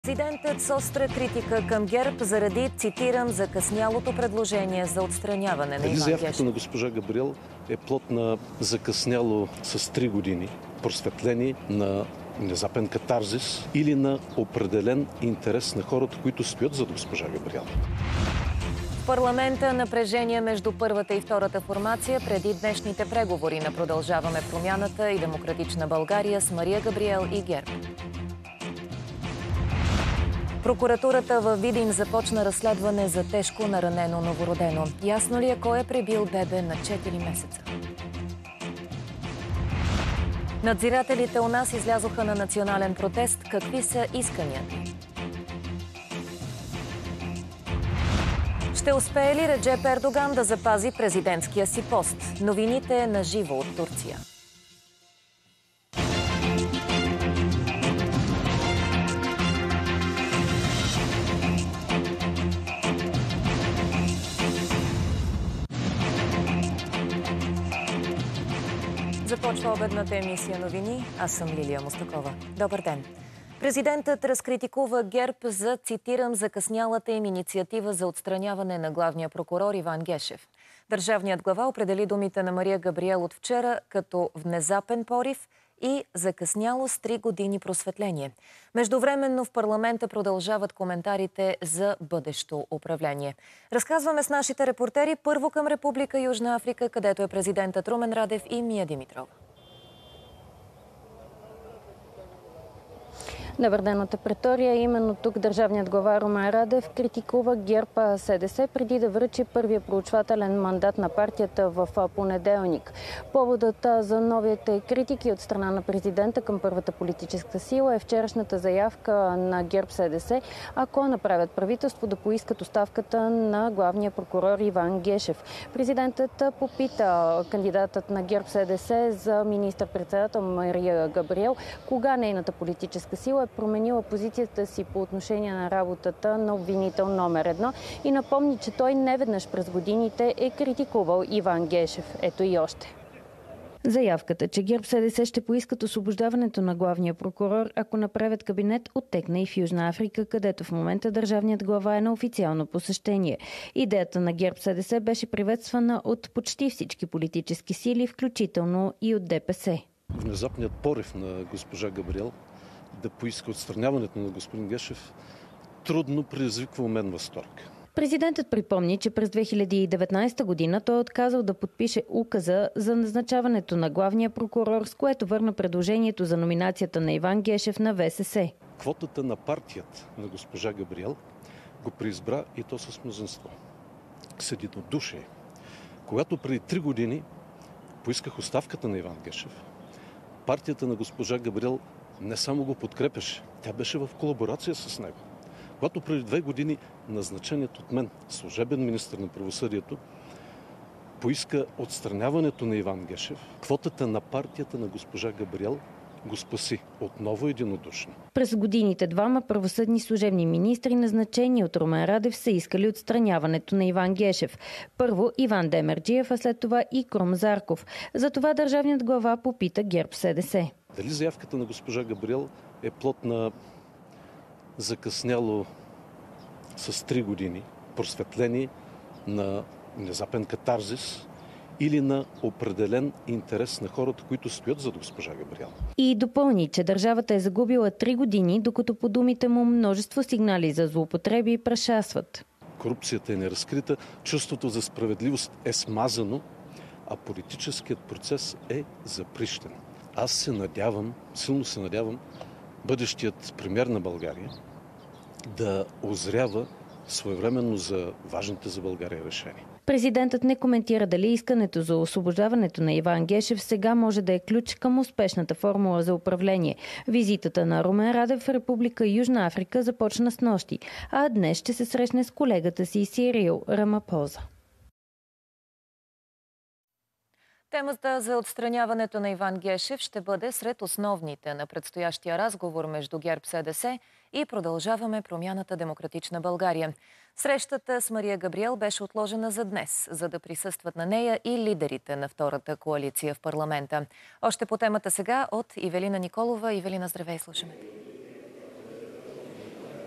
Президентът с остра критика към ГЕРБ заради, цитирам, закъснялото предложение за отстраняване на Иван Гешев. Заявката на госпожа Габриел е плод на закъсняло с 3 години просветление, на внезапен катарзис или на определен интерес на хората, които стоят зад госпожа Габриел. В парламента напрежение между първата и втората формация преди днешните преговори на Продължаваме промяната и Демократична България с Мария Габриел и ГЕРБ. Прокуратурата във Видин започна разследване за тежко наранено новородено. Ясно ли е кой е пребил бебе на 4 месеца? Надзирателите у нас излязоха на национален протест. Какви са исканията? Ще успее ли Реджеп Ердоган да запази президентския си пост? Новините на живо от Турция. Започва обедната емисия новини. Аз съм Лилия Мустакова. Добър ден. Президентът разкритикува ГЕРБ за, цитирам, закъснялата им инициатива за отстраняване на главния прокурор Иван Гешев. Държавният глава определи думите на Мария Габриел от вчера като внезапен порив и закъсняло с 3 години просветление. Междувременно в парламента продължават коментарите за бъдещо управление. Разказваме с нашите репортери първо към Република Южна Африка, където е президентът Румен Радев и Мия Димитрова. Добър ден от Претория. Именно тук държавният глава Румен Радев критикува ГЕРБ-СДС преди да връчи първия проучвателен мандат на партията в понеделник. Поводът за новите критики от страна на президента към първата политическа сила е вчерашната заявка на ГЕРБ-СДС, ако направят правителство, да поискат оставката на главния прокурор Иван Гешев. Президентът попита кандидатът на ГЕРБ-СДС за министър-председател Мария Габриел кога нейната политическа сила е променила позицията си по отношение на работата на обвинител номер 1 и напомни, че той неведнъж през годините е критикувал Иван Гешев. Ето и още. Заявката, че ГЕРБ-СДС ще поискат освобождаването на главния прокурор, ако направят кабинет, оттекна и в Южна Африка, където в момента държавният глава е на официално посещение. Идеята на ГЕРБ-СДС беше приветствана от почти всички политически сили, включително и от ДПС. Внезапният порив на госпожа Габриел да поиска отстраняването на господин Гешев трудно предизвиква у мен възторг. Президентът припомни, че през 2019 година той е отказал да подпише указа за назначаването на главния прокурор, с което върна предложението за номинацията на Иван Гешев на ВСС. Квотата на партията на госпожа Габриел го преизбра и то с мнозинство. С единодушие. Когато преди 3 години поисках оставката на Иван Гешев, партията на госпожа Габриел не само го подкрепеше, тя беше в колаборация с него. Когато преди 2 години назначеният от мен служебен министър на правосъдието поиска отстраняването на Иван Гешев, квотата на партията на госпожа Габриел го спаси отново единодушно. През годините двама правосъдни служебни министри, назначени от Румен Радев, са искали отстраняването на Иван Гешев. Първо Иван Демерджиев, а след това и Крум Зарков. Затова държавният глава попита ГЕРБ-СДС. Дали заявката на госпожа Габриел е плод на закъсняло с 3 години просветление, на внезапен катарзис или на определен интерес на хората, които стоят зад госпожа Габриел? И допълни, че държавата е загубила 3 години, докато по думите му множество сигнали за злоупотреби прашлясват. Корупцията е неразкрита, чувството за справедливост е смазано, а политическият процес е заприщен. Аз се надявам, силно се надявам, бъдещият премиер на България да озрява своевременно за важните за България решения. Президентът не коментира дали искането за освобождаването на Иван Гешев сега може да е ключ към успешната формула за управление. Визитата на Румен Радев в Република Южна Африка започна снощи, а днес ще се срещне с колегата си Сирил Рамапоза. Темата за отстраняването на Иван Гешев ще бъде сред основните на предстоящия разговор между ГЕРБ-СДС и Продължаваме промяната Демократична България. Срещата с Мария Габриел беше отложена за днес, за да присъстват на нея и лидерите на втората коалиция в парламента. Още по темата сега от Ивелина Николова. Ивелина, здравей, слушаме.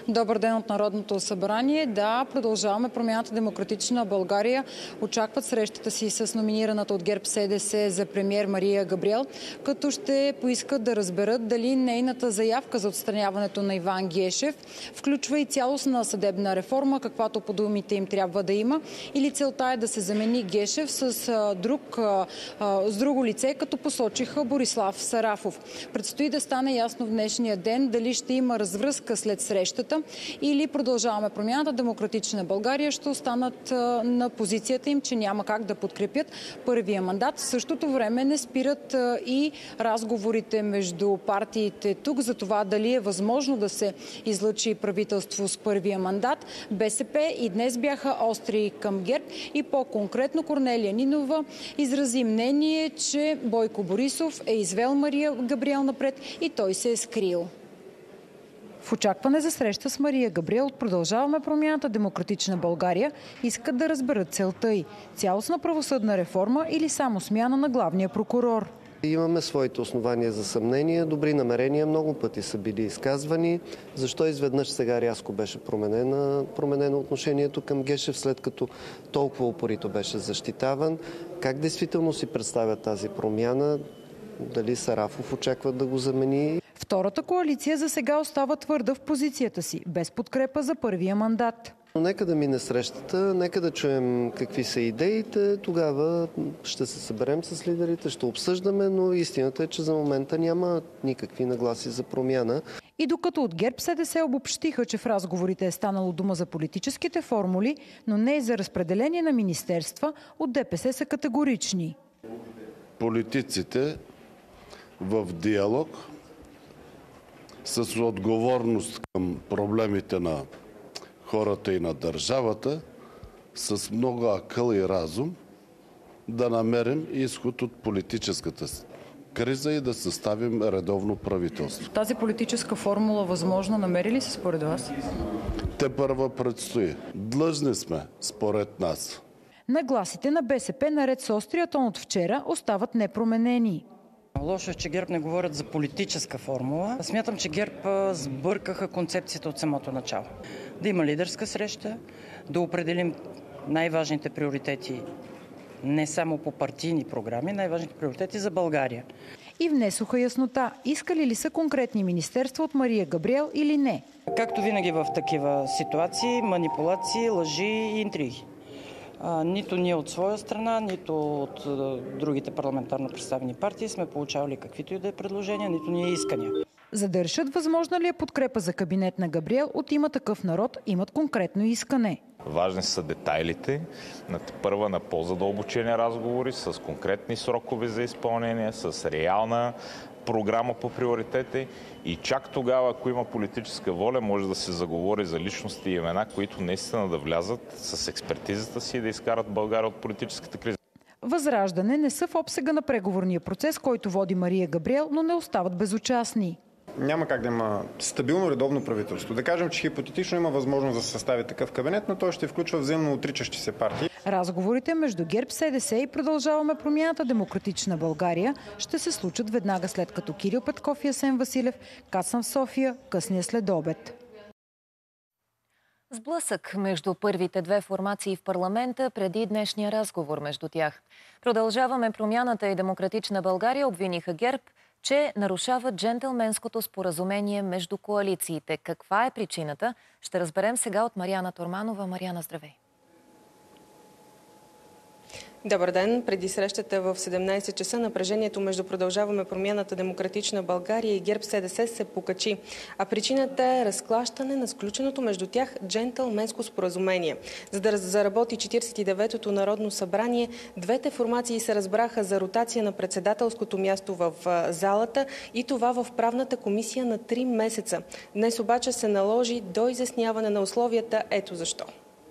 Добър ден от Народното събрание. Да, продължаваме Промяната Демократична България. Очакват срещата си с номинираната от ГЕРБ СДС за премиер Мария Габриел, като ще поискат да разберат дали нейната заявка за отстраняването на Иван Гешев включва и цялостна съдебна реформа, каквато по думите им трябва да има, или целта е да се замени Гешев с друго лице, като посочиха Борислав Сарафов. Предстои да стане ясно в днешния ден дали ще има развръзка след срещата или продължаваме Промяната Демократична България ще останат на позицията им, че няма как да подкрепят първия мандат. В същото време не спират и разговорите между партиите тук за това дали е възможно да се излъчи правителство с първия мандат. БСП и днес бяха остри към ГЕРБ и по-конкретно Корнелия Нинова изрази мнение, че Бойко Борисов е извел Мария Габриел напред и той се е скрил. В очакване за среща с Мария Габриел продължаваме Промяната Демократична България искат да разберат целта й. Цялостна правосъдна реформа или само смяна на главния прокурор. Имаме своите основания за съмнение, добри намерения много пъти са били изказвани. Защо изведнъж сега рязко беше променено отношението към Гешев, след като толкова упорито беше защитаван? Как действително си представят тази промяна? Дали Сарафов очакват да го замени? Втората коалиция за сега остава твърда в позицията си, без подкрепа за първия мандат. Нека да мине срещата, нека да чуем какви са идеите, тогава ще се съберем с лидерите, ще обсъждаме, но истината е, че за момента няма никакви нагласи за промяна. И докато от ГЕРБ СДС обобщиха, че в разговорите е станало дума за политическите формули, но не и за разпределение на министерства, от ДПС са категорични. Политиците в диалог с отговорност към проблемите на хората и на държавата, с много акъл и разум да намерим изход от политическата криза и да съставим редовно правителство. Тази политическа формула възможно намери ли се според вас? Тепърва предстои. Длъжни сме, според нас. Нагласите на БСП, наред с острия тон от вчера, остават непроменени. Лошо е, че ГЕРБ не говорят за политическа формула. Смятам, че ГЕРБ сбъркаха концепцията от самото начало. Да има лидерска среща, да определим най-важните приоритети не само по партийни програми, най-важните приоритети за България. И внесоха яснота, искали ли са конкретни министерства от Мария Габриел или не. Както винаги в такива ситуации, манипулации, лъжи и интриги. Нито ние от своя страна, нито от другите парламентарно представени партии сме получавали каквито и да е предложения, нито ние искания. За да решат възможна ли е подкрепа за кабинет на Габриел, от Има такъв народ имат конкретно искане. Важни са детайлите, първа на по-задълбочени разговори с конкретни срокове за изпълнение, с реална програма по приоритети и чак тогава, ако има политическа воля, може да се заговори за личности и имена, които наистина да влязат с експертизата си и да изкарат България от политическата криза. Възраждане не са в обсега на преговорния процес, който води Мария Габриел, но не остават безучастни. Няма как да има стабилно редовно правителство. Да кажем, че хипотетично има възможност да се състави такъв кабинет, но той ще включва взаимно отричащи се партии. Разговорите между ГЕРБ, СДС и продължаваме Промяната Демократична България ще се случат веднага след като Кирил Петков и Асен Василев кацнат в София късния следобед. Сблъсък между първите две формации в парламента преди днешния разговор между тях. Продължаваме Промяната и Демократична България обвиниха ГЕРБ, че нарушават джентълменското споразумение между коалициите. Каква е причината? Ще разберем сега от Мариана Торманова. Мариана, здравей! Добър ден! Преди срещата в 17 часа напрежението между Продължаваме Промяната Демократична България и ГЕРБ СДС се покачи. А причината е разклащане на сключеното между тях джентълменско споразумение. За да заработи 49-то Народно събрание, двете формации се разбраха за ротация на председателското място в залата и това в правната комисия на 3 месеца. Днес обаче се наложи до изясняване на условията. Ето защо.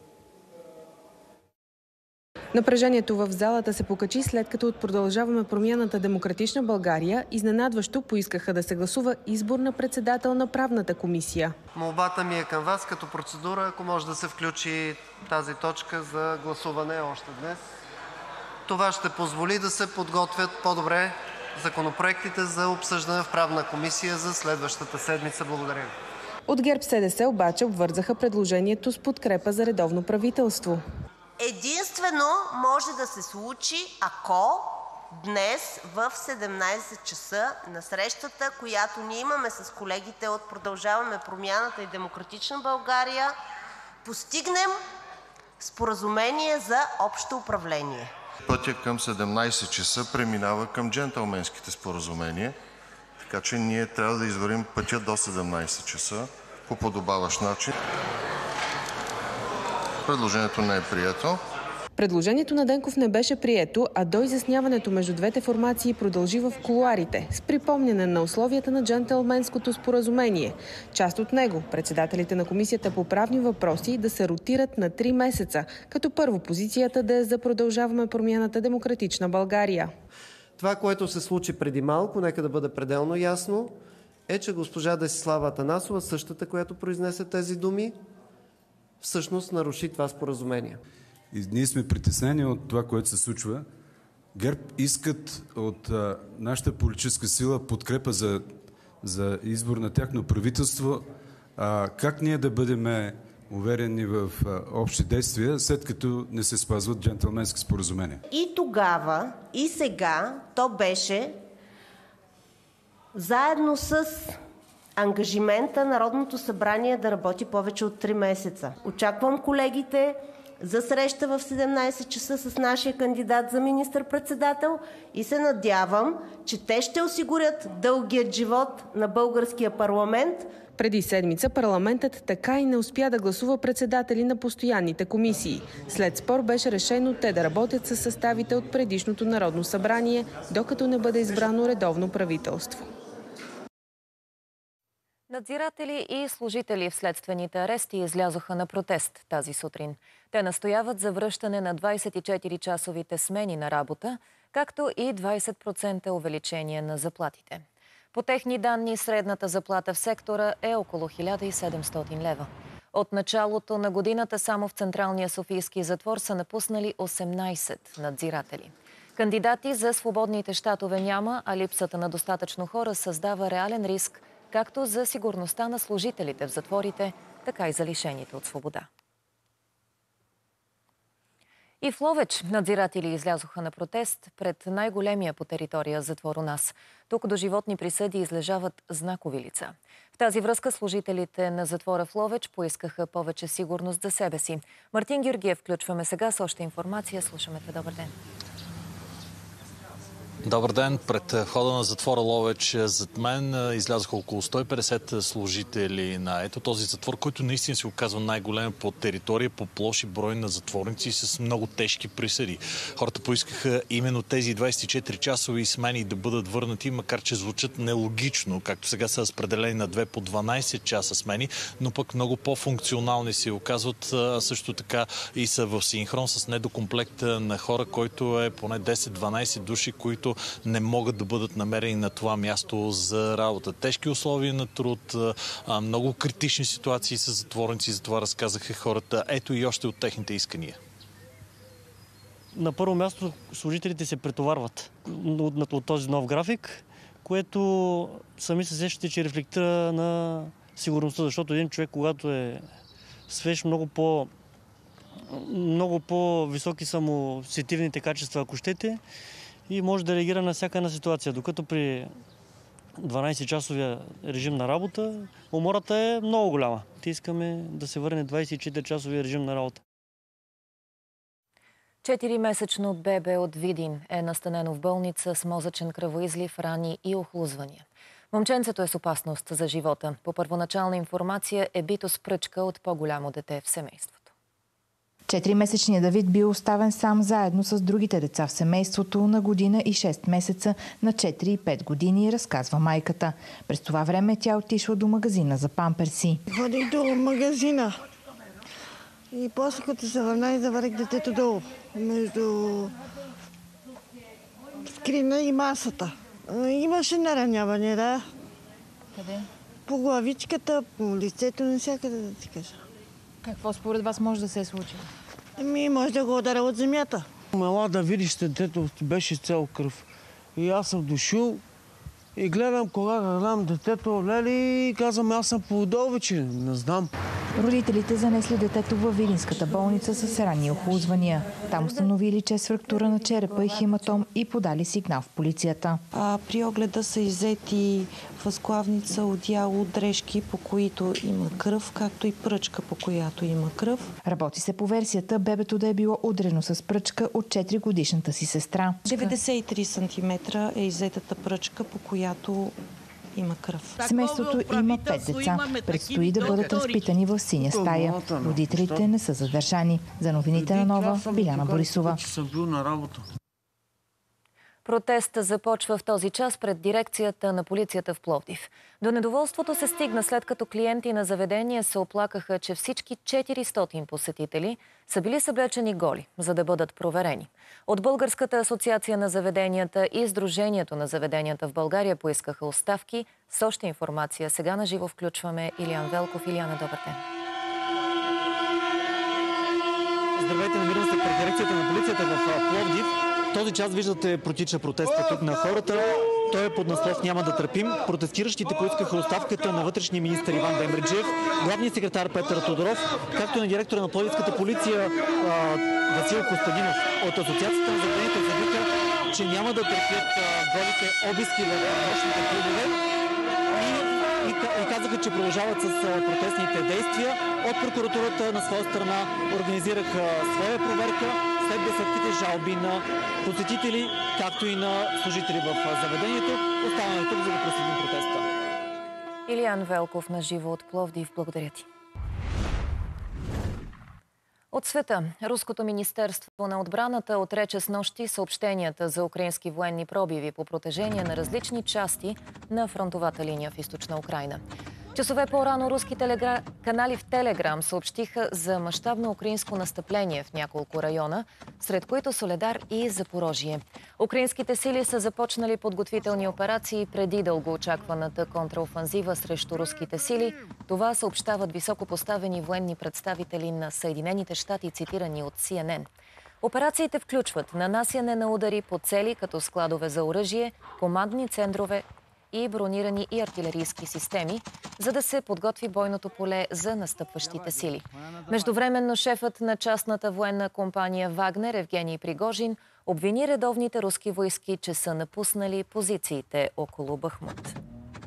Напрежението в залата се покачи след като от Продължаваме Промяната Демократична България изненадващо поискаха да се гласува избор на председател на правната комисия. Молбата ми е към вас като процедура, ако може да се включи тази точка за гласуване още днес. Това ще позволи да се подготвят по-добре законопроектите за обсъждане в правна комисия за следващата седмица. Благодаря ви. От ГЕРБ-СДС обаче обвързаха предложението с подкрепа за редовно правителство. Единствено може да се случи, ако днес в 17 часа на срещата, която ние имаме с колегите от Продължаваме Промяната и Демократична България, постигнем споразумение за общо управление. Пътя към 17 часа преминава към джентълменските споразумения, така че ние трябва да извървим пътя до 17 часа по подобаващ начин. Предложението не е прието. Предложението на Денков не беше прието, а до изясняването между двете формации продължи в кулоарите с припомняне на условията на джентълменското споразумение. Част от него, председателите на Комисията по правни въпроси да се ротират на 3 месеца, като първо позицията да е за Продължаваме Промяната Демократична България. Това, което се случи преди малко, нека да бъде пределно ясно, е, че госпожа Десислава Атанасова, същата, която произнесе тези думи, всъщност наруши това споразумение. И ние сме притеснени от това, което се случва. ГЕРБ искат от нашата политическа сила подкрепа за избор на тяхно правителство. Как ние да бъдем уверени в общи действия, след като не се спазват джентълменски споразумения? И тогава, и сега то беше заедно с ангажимента Народното събрание да работи повече от 3 месеца. Очаквам колегите за среща в 17 часа с нашия кандидат за министър-председател и се надявам, че те ще осигурят дългият живот на българския парламент. Преди седмица парламентът така и не успя да гласува председатели на постоянните комисии. След спор беше решено те да работят със съставите от предишното Народно събрание, докато не бъде избрано редовно правителство. Надзиратели и служители в следствените арести излязоха на протест тази сутрин. Те настояват за връщане на 24-часовите смени на работа, както и 20% увеличение на заплатите. По техни данни, средната заплата в сектора е около 1700 лева. От началото на годината само в Централния софийски затвор са напуснали 18 надзиратели. Кандидати за свободните щатове няма, а липсата на достатъчно хора създава реален риск както за сигурността на служителите в затворите, така и за лишените от свобода. И в Ловеч надзиратели излязоха на протест пред най-големия по територия затвор у нас. Тук доживотни присъди излежават знакови лица. В тази връзка служителите на затвора в Ловеч поискаха повече сигурност за себе си. Мартин Георгиев включваме сега с още информация. Слушаме те. Добър ден. Добър ден. Пред входа на затвора Ловеч зад мен излязоха около 150 служители на този затвор, който наистина се оказва най-голем по територия, по площ и брой на затворници с много тежки присъди. Хората поискаха именно тези 24-часови смени да бъдат върнати, макар че звучат нелогично, както сега са разпределени на 2 по 12 часа смени, но пък много по-функционални се оказват, също така и са в синхрон с недокомплекта на хора, който е поне 10-12 души, които не могат да бъдат намерени на това място за работа. Тежки условия на труд, много критични ситуации с затворници, за това разказаха хората. Ето и още от техните искания. На първо място служителите се претоварват от този нов график, което сами се сещате, че рефлектира на сигурността, защото един човек, когато е свеж, много по-високи са му сетивните качества, ако щете, и може да реагира на всяка една ситуация. Докато при 12-часовия режим на работа, умората е много голяма. Те искаме да се върне 24-часовия режим на работа. 4-месечно бебе от Видин е настанено в болница с мозъчен кръвоизлив, рани и охлузвания. Момченцето е с опасност за живота. По първоначална информация е бито с пръчка от по-голямо дете в семейството. 4-месечният Давид бил оставен сам заедно с другите деца в семейството на година и 6 месеца, на 4 и 5 години, разказва майката. През това време тя отишла до магазина за памперси. Ходих до магазина и после като се върна и заварих детето долу, между скрина и масата. Имаше нараняване, да. Къде? По главичката, по лицето, навсякъде, да ти кажа. Какво според вас може да се случи? Може да го ударя от земята. Мала да видиш детето, беше цял кръв. И аз съм дошъл И гледам кога да дам детето, лели, и казвам, аз съм плодол вече, не знам. Родителите занесли детето във Видинската болница с ранни охлузвания. Там установили, че е с фрактура на черепа и хематом и подали сигнал в полицията. При огледа са иззети възглавница, одеяло, дрежки, по които има кръв, както и пръчка, по която има кръв. Работи се по версията бебето да е било удрено с пръчка от 4-годишната си сестра. 93 см е иззетата пръчка, по която има кръв. Семейството има 5 деца. Предстои да бъдат разпитани в синя стая. Родителите не са задържани. За новините на Нова, Биляна Борисова. Протестът започва в този час пред дирекцията на полицията в Пловдив. До недоволството се стигна след като клиенти на заведения се оплакаха, че всички 400 посетители са били съблечени голи, за да бъдат проверени. От Българската асоциация на заведенията и Сдружението на заведенията в България поискаха оставки. С още информация сега на живо включваме Илиян Велков. Илияна, добър ден. Здравейте, намирам се пред дирекцията на полицията в Пловдив. Този час виждате протича протеста тук на хората. Той е под наслов "Няма да търпим". Протестиращите поискаха оставката на вътрешния министър Иван Демерджиев, главният секретар Петър Тодоров, както и на директора на Пловдивската полиция Васил Костадинов. От асоциацията на заведенията заявиха, че няма да търпят голите обиски в нощните клубове и казаха, че продължават с протестните действия. От прокуратурата на своя страна организираха своя проверка след десетките жалби на посетители, както и на служители в заведението. Оставаме тук, за да проследим протеста. Илиян Велков на живо от Пловдив. Благодаря ти. От света. Руското министерство на отбраната отрече снощи съобщенията за украински военни пробиви по протежение на различни части на фронтовата линия в източна Украйна. Часове по-рано руски канали в Телеграм съобщиха за мащабно украинско настъпление в няколко района, сред които Соледар и Запорожие. Украинските сили са започнали подготвителни операции преди дългоочакваната контраофанзива срещу руските сили. Това съобщават високопоставени военни представители на Съединените щати, цитирани от CNN. Операциите включват нанасяне на удари по цели като складове за оръжие, командни центрове и бронирани и артилерийски системи, за да се подготви бойното поле за настъпващите сили. Междувременно шефът на частната военна компания Вагнер Евгений Пригожин обвини редовните руски войски, че са напуснали позициите около Бахмут.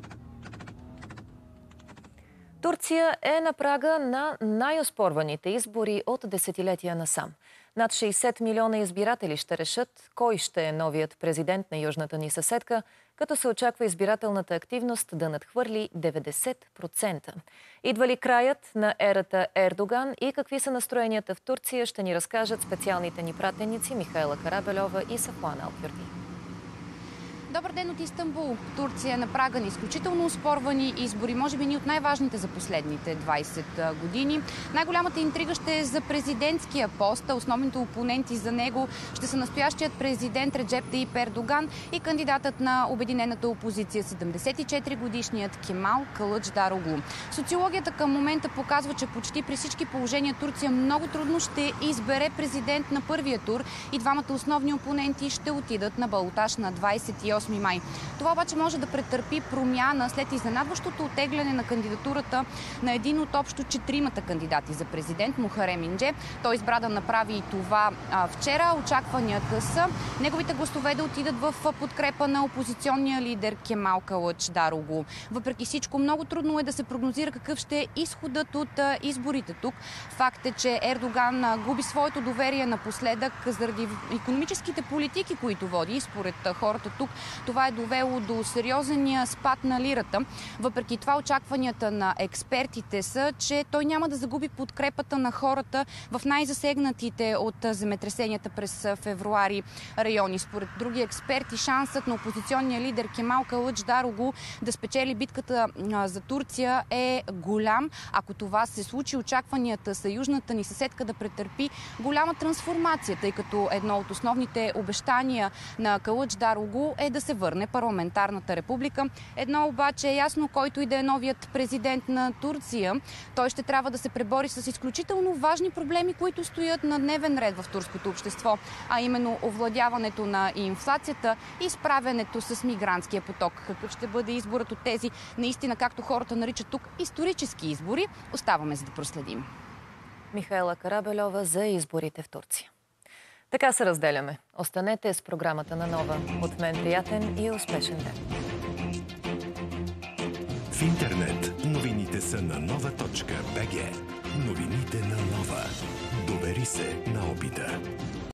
Турция е на прага на най-оспорваните избори от десетилетия насам. Над 60 милиона избиратели ще решат кой ще е новият президент на южната ни съседка, като се очаква избирателната активност да надхвърли 90%. Идва ли краят на ерата Ердоган и какви са настроенията в Турция, ще ни разкажат специалните ни пратеници Михаела Карабельова и Сафуан Алкюрди. Добър ден от Истанбул. Турция е на прага на изключително оспорвани избори, може би ни от най-важните за последните 20 години. Най-голямата интрига ще е за президентския пост. Основните опоненти за него ще са настоящият президент Реджеп Таип Ердоган и кандидатът на обединената опозиция 74-годишният Кемал Кылычдароглу. Социологията към момента показва, че почти при всички положения Турция много трудно ще избере президент на първия тур и двамата основни опоненти ще отидат на балотаж на 28 май. Това обаче може да претърпи промяна след изненадващото оттегляне на кандидатурата на един от общо 4 кандидати за президент Мухарем Индже. Той избра да направи и това вчера. Очакванията са неговите гласове да отидат в подкрепа на опозиционния лидер Кемал Кылычдароглу. Въпреки всичко, много трудно е да се прогнозира какъв ще е изходът от изборите тук. Факт е, че Ердоган губи своето доверие напоследък заради икономическите политики, които води. И според хората тук това е довело до сериозния спад на лирата. Въпреки това, очакванията на експертите са, че той няма да загуби подкрепата на хората в най-засегнатите от земетресенията през февруари райони. Според други експерти, шансът на опозиционния лидер Кемал Кылычдароглу да спечели битката за Турция е голям. Ако това се случи, очакванията са южната ни съседка да претърпи голяма трансформация, тъй като едно от основните обещания на Кылычдароглу е да да се върне парламентарната република. Едно обаче е ясно, който и да е новият президент на Турция. Той ще трябва да се пребори с изключително важни проблеми, които стоят на дневен ред в турското общество, а именно овладяването на инфлацията и справянето с мигрантския поток. Какъв ще бъде изборът от тези, наистина, както хората наричат тук, исторически избори, оставаме за да проследим. Михаела Карабельова за изборите в Турция. Така се разделяме. Останете с програмата на Нова. От мен приятен и успешен ден. В интернет новините са на nova.bg. Новините на Нова. Довери се на опита.